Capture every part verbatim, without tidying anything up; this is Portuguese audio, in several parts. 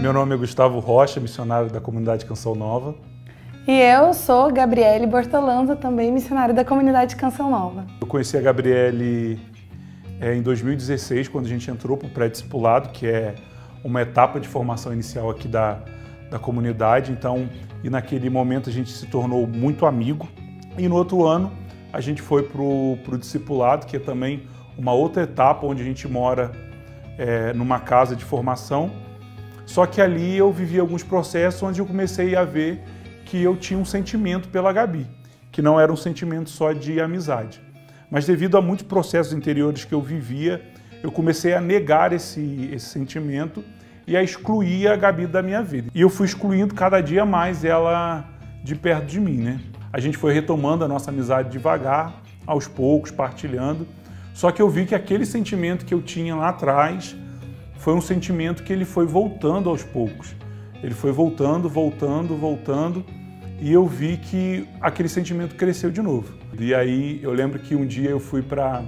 Meu nome é Gustavo Rocha, missionário da Comunidade Canção Nova. E eu sou Gabriele Bortolanza, também missionária da Comunidade Canção Nova. Eu conheci a Gabriele é, em dois mil e dezesseis, quando a gente entrou para o pré-discipulado, que é uma etapa de formação inicial aqui da, da comunidade. Então, e naquele momento a gente se tornou muito amigo. E no outro ano a gente foi para o discipulado, que é também uma outra etapa onde a gente mora é, numa casa de formação. Só que ali eu vivi alguns processos onde eu comecei a ver que eu tinha um sentimento pela Gabi, que não era um sentimento só de amizade. Mas devido a muitos processos interiores que eu vivia, eu comecei a negar esse, esse sentimento e a excluir a Gabi da minha vida. E eu fui excluindo cada dia mais ela de perto de mim, né? A gente foi retomando a nossa amizade devagar, aos poucos, partilhando. Só que eu vi que aquele sentimento que eu tinha lá atrás foi um sentimento que ele foi voltando aos poucos. Ele foi voltando, voltando, voltando, e eu vi que aquele sentimento cresceu de novo. E aí eu lembro que um dia eu fui para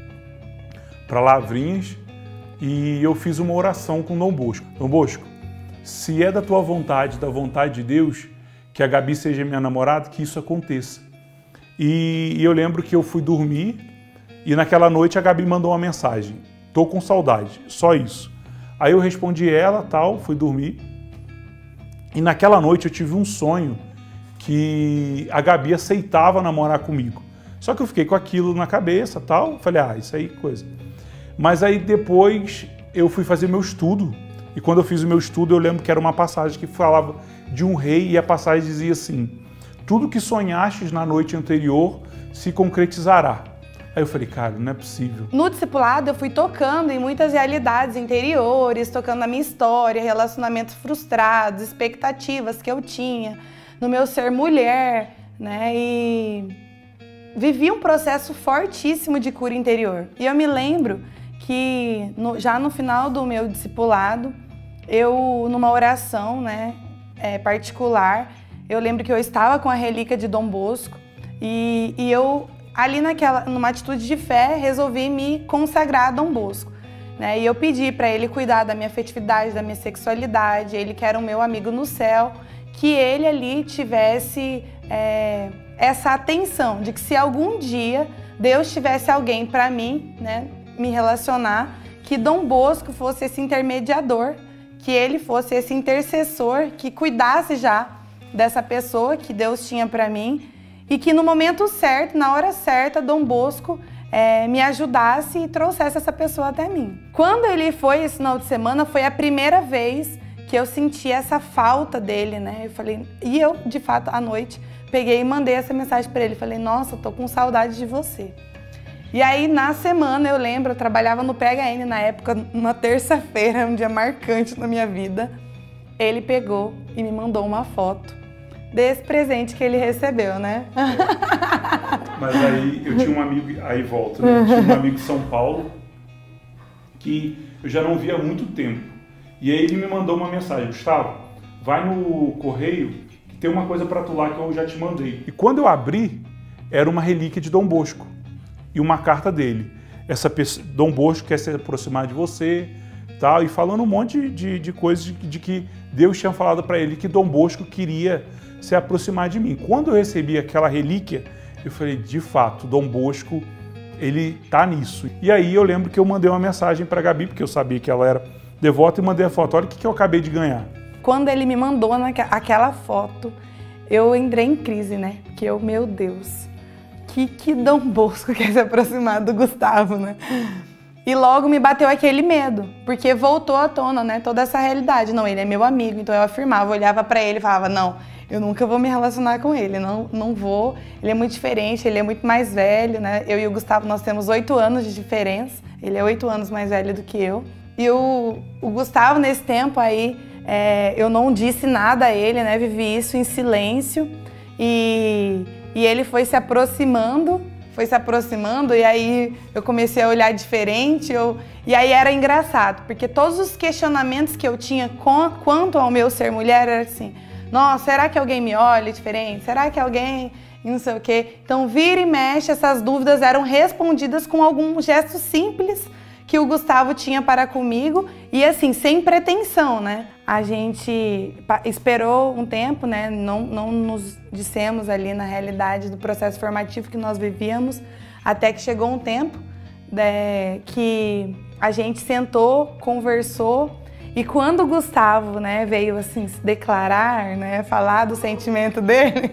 para Lavrinhas e eu fiz uma oração com Dom Bosco. Dom Bosco, se é da tua vontade, da vontade de Deus, que a Gabi seja minha namorada, que isso aconteça. E, e eu lembro que eu fui dormir e naquela noite a Gabi mandou uma mensagem: tô com saudade, só isso. Aí eu respondi ela, tal, fui dormir. E naquela noite eu tive um sonho que a Gabi aceitava namorar comigo. Só que eu fiquei com aquilo na cabeça, tal, falei, ah, isso aí coisa. Mas aí depois eu fui fazer meu estudo, e quando eu fiz o meu estudo eu lembro que era uma passagem que falava de um rei, e a passagem dizia assim: tudo que sonhastes na noite anterior se concretizará. Aí eu falei, cara, não é possível. No discipulado eu fui tocando em muitas realidades interiores, tocando na minha história, relacionamentos frustrados, expectativas que eu tinha no meu ser mulher, né? E vivi um processo fortíssimo de cura interior. E eu me lembro que no, já no final do meu discipulado, eu, numa oração, né, é, particular, eu lembro que eu estava com a relíquia de Dom Bosco e, e eu... ali naquela, numa atitude de fé, resolvi me consagrar a Dom Bosco, né? E eu pedi para ele cuidar da minha afetividade, da minha sexualidade, ele que era o meu amigo no céu, que ele ali tivesse é, essa atenção de que se algum dia Deus tivesse alguém para mim, né, me relacionar, que Dom Bosco fosse esse intermediador, que ele fosse esse intercessor, que cuidasse já dessa pessoa que Deus tinha para mim, e que no momento certo, na hora certa, Dom Bosco é, me ajudasse e trouxesse essa pessoa até mim. Quando ele foi esse final de semana, foi a primeira vez que eu senti essa falta dele, né? Eu falei, e eu, de fato, à noite, peguei e mandei essa mensagem para ele. Falei, nossa, tô com saudade de você. E aí, na semana, eu lembro, eu trabalhava no P H N na época, numa terça-feira, um dia marcante na minha vida. Ele pegou e me mandou uma foto desse presente que ele recebeu, né? Mas aí eu tinha um amigo, aí volta, né? Eu tinha um amigo de São Paulo que eu já não via há muito tempo. E aí ele me mandou uma mensagem: Gustavo, vai no correio que tem uma coisa para tu lá que eu já te mandei. E quando eu abri, era uma relíquia de Dom Bosco e uma carta dele. Essa pessoa, Dom Bosco quer se aproximar de você, tal, e falando um monte de, de coisas de, de que Deus tinha falado para ele que Dom Bosco queria se aproximar de mim. Quando eu recebi aquela relíquia, eu falei, de fato, Dom Bosco, ele tá nisso. E aí eu lembro que eu mandei uma mensagem para a Gabi, porque eu sabia que ela era devota, e mandei a foto. Olha o que, que eu acabei de ganhar. Quando ele me mandou aquela foto, eu entrei em crise, né? Porque eu, meu Deus, que, que Dom Bosco quer se aproximar do Gustavo, né? E logo me bateu aquele medo, porque voltou à tona, né, toda essa realidade. Não, ele é meu amigo, então eu afirmava, eu olhava pra ele e falava, não, eu nunca vou me relacionar com ele, não, não vou. Ele é muito diferente, ele é muito mais velho, né? Eu e o Gustavo, nós temos oito anos de diferença, ele é oito anos mais velho do que eu. E o, o Gustavo, nesse tempo aí, é, eu não disse nada a ele, né, vivi isso em silêncio, e, e ele foi se aproximando, foi se aproximando, e aí eu comecei a olhar diferente, eu, e aí era engraçado, porque todos os questionamentos que eu tinha com, quanto ao meu ser mulher era assim, nossa, será que alguém me olha diferente? Será que alguém não sei o quê? Então, vira e mexe, essas dúvidas eram respondidas com algum gesto simples que o Gustavo tinha para comigo e assim, sem pretensão, né? A gente esperou um tempo, né? Não, não nos dissemos ali na realidade do processo formativo que nós vivíamos, até que chegou um tempo né, que a gente sentou, conversou e quando o Gustavo, né, veio assim se declarar, né, falar do sentimento dele,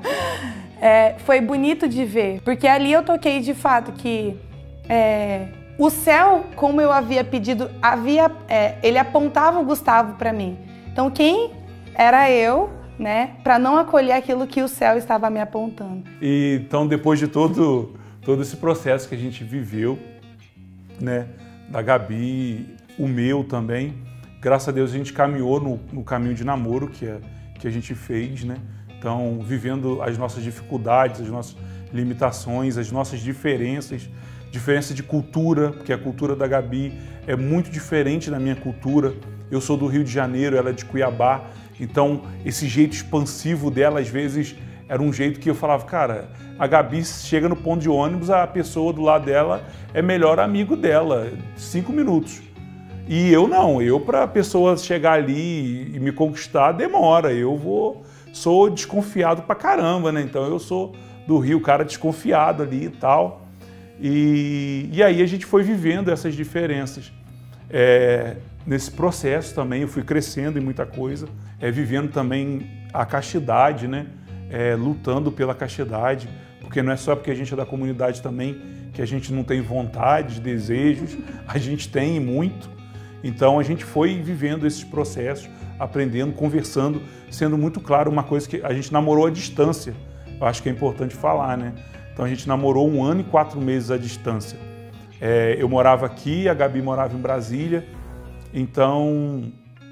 é, foi bonito de ver, porque ali eu toquei de fato que é, o céu, como eu havia pedido, havia, é, ele apontava o Gustavo para mim. Então quem era eu, né, para não acolher aquilo que o céu estava me apontando. E, então depois de todo, todo esse processo que a gente viveu, né, da Gabi, o meu também, graças a Deus a gente caminhou no, no caminho de namoro que, é, que a gente fez, né? Então, vivendo as nossas dificuldades, as nossas limitações, as nossas diferenças, diferença de cultura, porque a cultura da Gabi é muito diferente da minha cultura. Eu sou do Rio de Janeiro, ela é de Cuiabá, então esse jeito expansivo dela, às vezes, era um jeito que eu falava, cara, a Gabi chega no ponto de ônibus, a pessoa do lado dela é melhor amigo dela, cinco minutos. E eu não, eu para a pessoa chegar ali e me conquistar demora, eu vou, sou desconfiado pra caramba, né? Então eu sou do Rio, cara desconfiado ali e tal. E, e aí a gente foi vivendo essas diferenças. É, nesse processo também eu fui crescendo em muita coisa, é, vivendo também a castidade, né? É, lutando pela castidade, porque não é só porque a gente é da comunidade também que a gente não tem vontade, desejos, a gente tem muito. Então a gente foi vivendo esses processos, aprendendo, conversando, sendo muito claro uma coisa que a gente namorou à distância, eu acho que é importante falar, né? Então a gente namorou um ano e quatro meses à distância. É, eu morava aqui, a Gabi morava em Brasília, então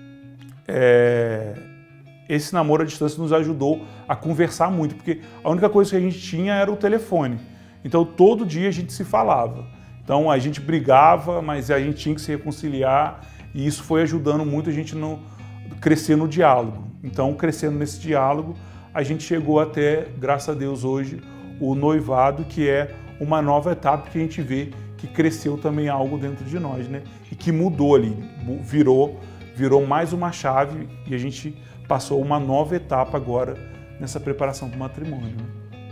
é, esse namoro à distância nos ajudou a conversar muito, porque a única coisa que a gente tinha era o telefone. Então todo dia a gente se falava. Então a gente brigava, mas a gente tinha que se reconciliar e isso foi ajudando muito a gente no, crescer no diálogo. Então crescendo nesse diálogo, a gente chegou até, graças a Deus hoje, o noivado, que é uma nova etapa que a gente vê que cresceu também algo dentro de nós, né? E que mudou ali, virou, virou mais uma chave e a gente passou uma nova etapa agora nessa preparação para o matrimônio. Né?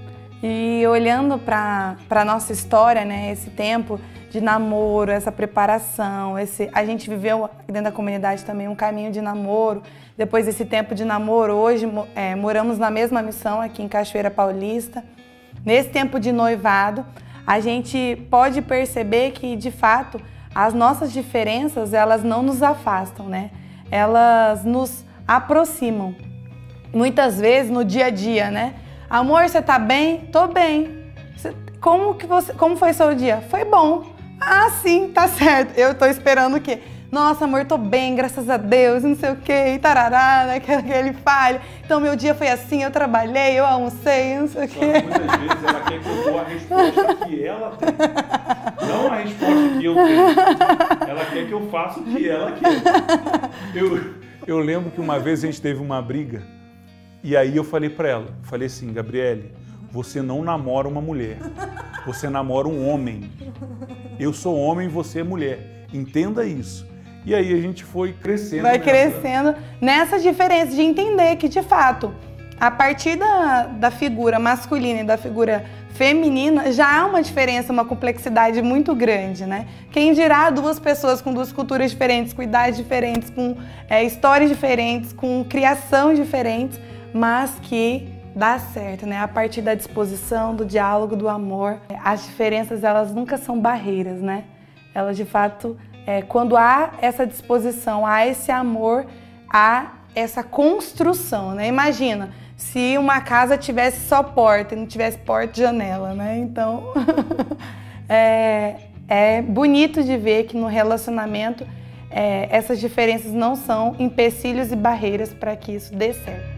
E olhando para a nossa história, né, esse tempo de namoro, essa preparação, esse, a gente viveu dentro da comunidade também um caminho de namoro. Depois desse tempo de namoro, hoje é, moramos na mesma missão aqui em Cachoeira Paulista. Nesse tempo de noivado, a gente pode perceber que, de fato, as nossas diferenças, elas não nos afastam, né? Elas nos aproximam. Muitas vezes, no dia a dia, né? Amor, você tá bem? Tô bem. Como, que você, como foi seu dia? Foi bom. Ah, sim, tá certo. Eu tô esperando o quê? Nossa, amor, tô bem, graças a Deus, não sei o quê, e tarará, né, que ele fale. Então, meu dia foi assim, eu trabalhei, eu almocei, não sei o quê. Só que muitas vezes ela quer que eu dou a resposta que ela tem. Não a resposta que eu tenho. Ela quer que eu faça o que ela quer. Eu, eu lembro que uma vez a gente teve uma briga, e aí eu falei pra ela, falei assim, Gabriele, você não namora uma mulher, você namora um homem. Eu sou homem e você é mulher. Entenda isso. E aí a gente foi crescendo. Vai nessa... crescendo nessa diferença de entender que, de fato, a partir da, da figura masculina e da figura feminina, já há uma diferença, uma complexidade muito grande, né? Quem dirá duas pessoas com duas culturas diferentes, com idades diferentes, com é, histórias diferentes, com criação diferentes, mas que dá certo, né? A partir da disposição, do diálogo, do amor. As diferenças, elas nunca são barreiras, né? Elas, de fato, é, quando há essa disposição, há esse amor, há essa construção, né? Imagina, se uma casa tivesse só porta e não tivesse porta e janela, né? Então, é, é bonito de ver que no relacionamento é, essas diferenças não são empecilhos e barreiras para que isso dê certo.